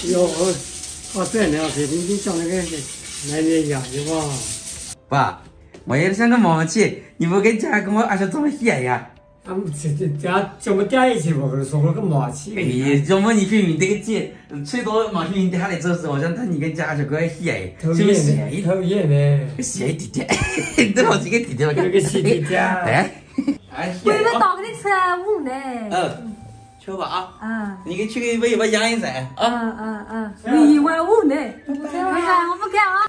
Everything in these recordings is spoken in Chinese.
哟，这两天你讲那个来年养的吧？ 爸，我也想个毛去，你不跟家跟我二叔这么闲呀？ 俺们这怎么点一起我跟你说我个毛去？ 哎呀，怎么你去你这个姐，最多毛去你还得做事，我想他你跟家二叔过闲，是不是闲一点？ 讨厌的， 闲一点点，这好几个弟弟，我这个细弟弟。 哎， 我以为到给你吃午呢。 去吧啊！你给去给喂把养一噻啊！ 我以为午呢，我不干啊。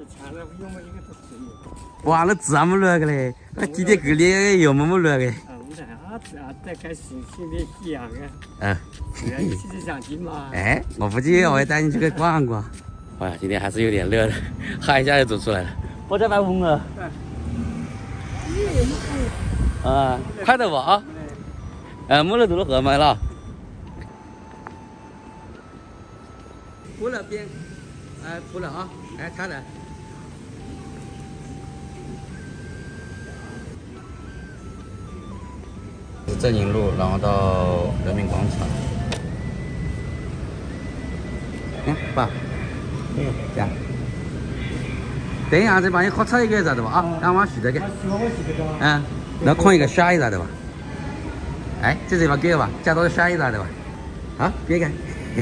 哇，那这么乱个嘞，那弟弟个里有么乱个？ 再开新的养啊！ 其实想听嘛。 哎，我不介意，我也带你去逛逛。哇，今天还是有点热的，哈一下就走出来了。我这边温了。啊，快点吧啊！没了都是河买了。铺了边，铺了啊！哎，看着。正宁路，然后到人民广场。爸，这样。等一下子把你好吃一个咋的吧啊？让我洗这个。那空一个下一咋的吧？哎，这地方给吧，加多下一咋的吧？好，别个。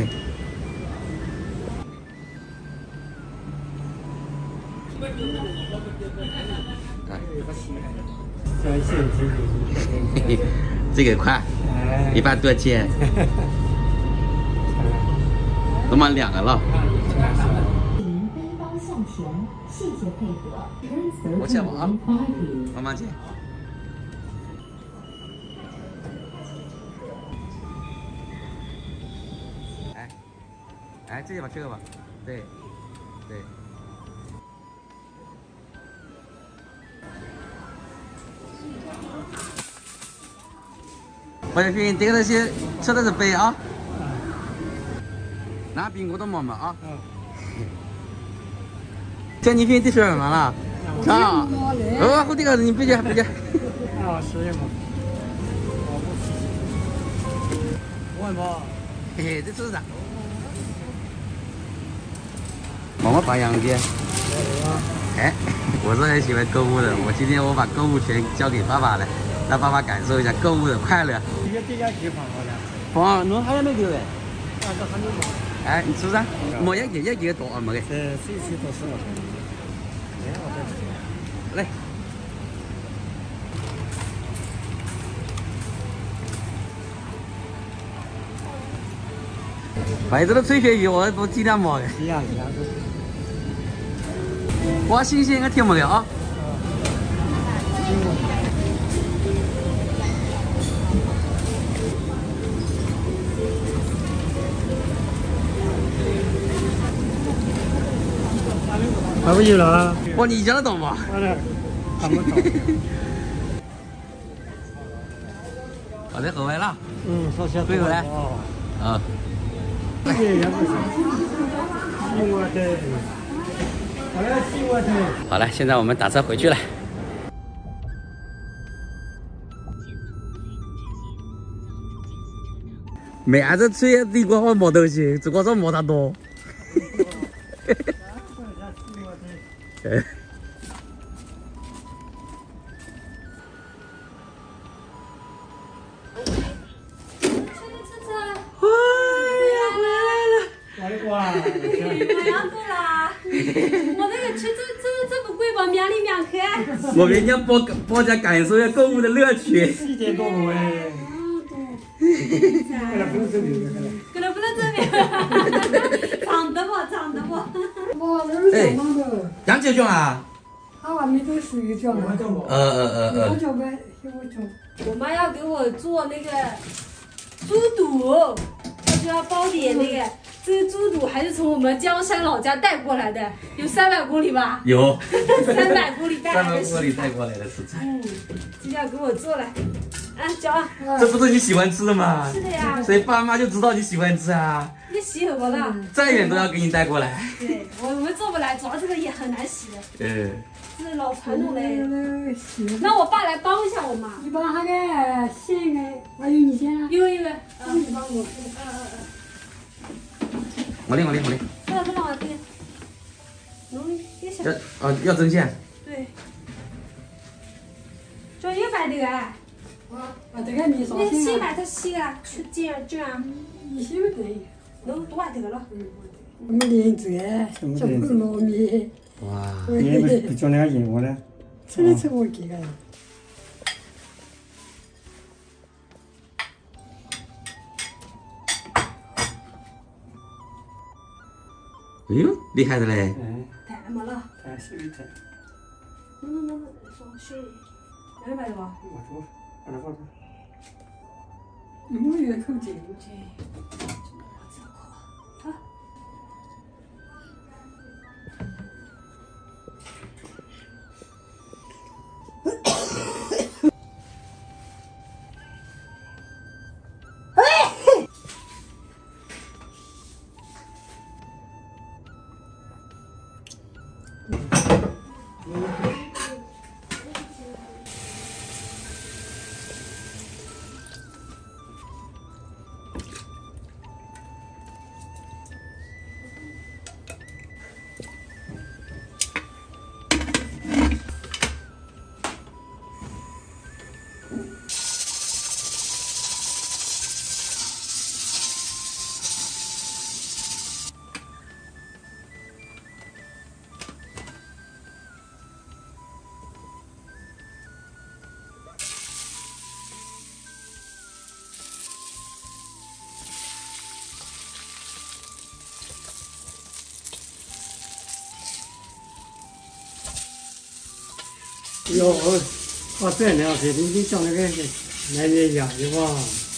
这个快，一般多少钱？都买2个了。我钱吧啊，慢慢钱。哎，这地方去个吧，对。王小军，这个东西吃的是白啊，那饼我都没啊。这你平时吃什么了？啊，好这个你不接。啊， 是的嘛。我嘛， 嘿嘿，这是啥？我保养的。哎，我是很喜欢购物的，今天我把购物权交给爸爸了。让爸爸感受一下购物的快乐。放，侬还有那个嘞？哎，你吃啥？没一个多没个。 谁多少？ 来。买这个脆皮鱼，我都尽量买的。哇，新鲜的挺没个啊。 还不有了？ 哇，你讲得懂吗？ 看不懂。 好的，喝完了。 稍下退回来。啊。 这个也不行。 好了，现在我们打车回去了。没啥子吹地瓜我没东西，只光说没啥多。 我要走啦！我那个吃这不贵吧？面里面可。 我给你包家感受一下购物的乐趣。 4点多了哎。 可能不能证明。长得不？ 哇，那是什么的？ 杨姐兄啊。 他外面都是一叫嘛。 我叫呗，我叫。 我妈要给我做那个猪肚，她就要包点那个。这个猪肚还是从我们江山老家带过来的，有300公里吧？ 有。 300公里带来的。 300公里带过来的食材。 今天要给我做了。嚼啊！ 这不是你喜欢吃的吗？ 是的呀。 所以爸妈就知道你喜欢吃啊。 你洗好了？ 再远都要给你带过来。 对，我们做不来，主要这个也很难洗。 这是老传统的。那我爸来帮一下我妈。 你帮他个先个，还有你先啊？ 有。 你帮我。 我领。 不让我这个，弄也行。 要针线。 对。这也摆的啊。 这个你你洗把它洗了，去这样。 你洗不对。 弄多得了。 我们连这小胡糯米。 哇！ 你不做那个盐我呢？吃我给个。 哎呦，厉害的嘞！ 太没了。 太水太。 弄，放水，明白了吧？ 我说，把它放上。我也口劲。 好。 哟，这两天你讲那个来年养的哇，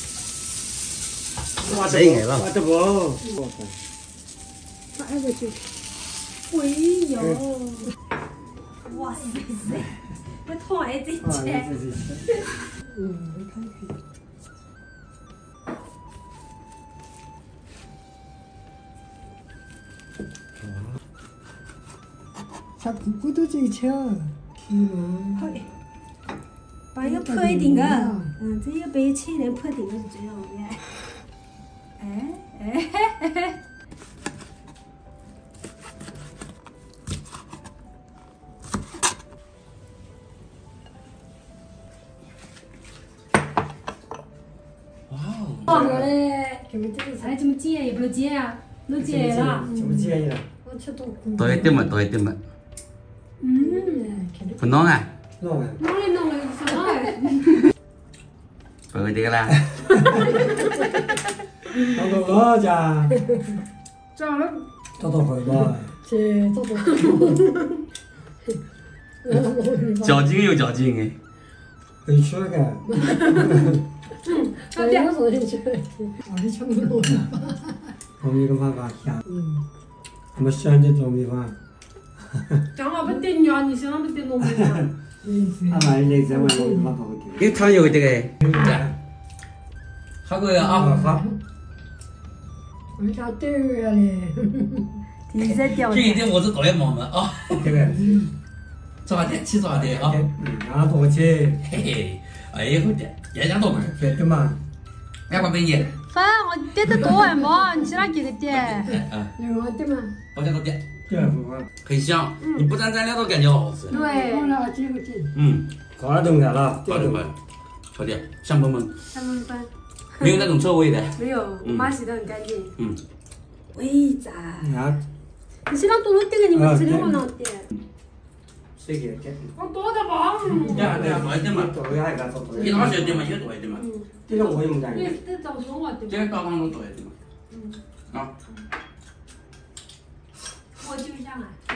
挖的不？ 哎我去，哎呦，哇塞，这太这钱。 我看看。他姑姑都这巧。 把一个破一定的，这一个白切的破定的是最好的。 哇哦！ 放着嘞，哎，怎么剪也不能剪啊，能剪了。 怎么剪呀？ 多一点嘛。不弄啊？ 弄啊！ 弄了，什么？ 不会这个啦。 到我家。 长了。 到会吧。 较劲又较劲哎。 回去了个。 我说的去。 糯米跟饭香。我们选的糯米饭。 讲话不得娘，你想不得糯米饭。 俺们来这碗糯米饭好点。 给汤有这个。好过呀啊！好。 我想丢了嘞。 你在掉。 这一点我是多也忙的啊。 这个。 抓点起抓点啊。 拿多去。 嘿嘿，哎好的，人家多门。 对的嘛。 两块美金。 饭我点得多哎嘛，你去哪给个点？ 我点嘛。 我点多点。很香，你不蘸蘸料都感觉好好吃。 对。 搞了东西了。 好的，好的，香喷喷。 香喷喷。 没有那种臭味的。 没有，我妈洗得很干净。喂咋？你洗了多少点？你们吃的好难点。 谁给点？ 我多的吧。 对，多一点嘛。一大小点嘛，也多一点嘛。 这个我也没干。 对，这早说我对。 这个高汤都多一点嘛。啊。 我就这样啊。